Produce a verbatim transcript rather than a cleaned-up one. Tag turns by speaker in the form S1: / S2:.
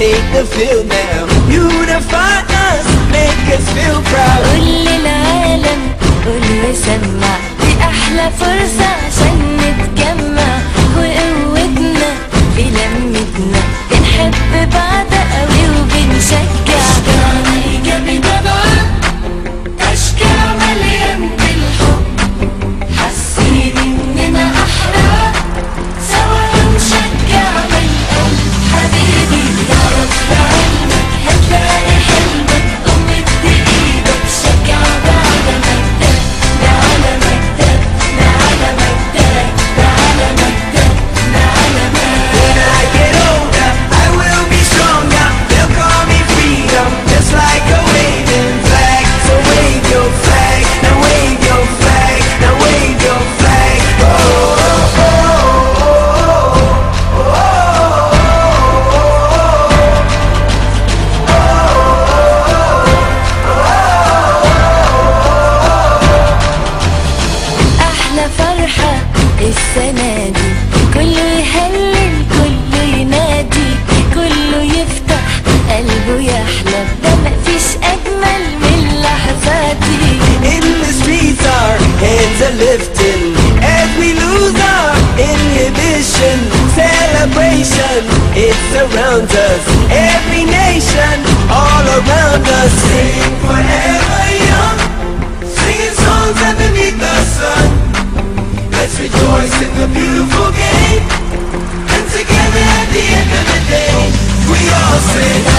S1: take the field now. Unify us, make us feel proud.
S2: قول للعالم قول وسمع، دي أحلى فرصة عشان نتجمع، وقوتنا في لمتنا، بنحب بعض قوي وبنشجع. أشجارنا إيجابي طبعا، أشجار مليان بالحب، حاسين إننا أحرار، سوا نشجع من قلب. حبيبي تعرف لعلمك هتلاقي حلمك، ومد إيدك شجع على مجدك، على مجدك، على مجدك، على مجدك، على مجدك.
S1: When I get older, I will be stronger. They'll call me freedom, just like a waving flag. So wave your flag, now wave your flag, now wave your flag. Oh, oh, oh, oh, oh,
S2: أحلى فرحة السنة دي، كله يهلل كله ينادي، كله يفتح قلبه يحلم، ده مفيش أجمل من لحظاتي.
S1: In the streets our hands are lifting as we lose our inhibition. Celebration, it surrounds us. Every nation, all around us. Sing forever young, singing songs underneath the sun. Let's rejoice in the beautiful game, and together at the end of the day, we all sing.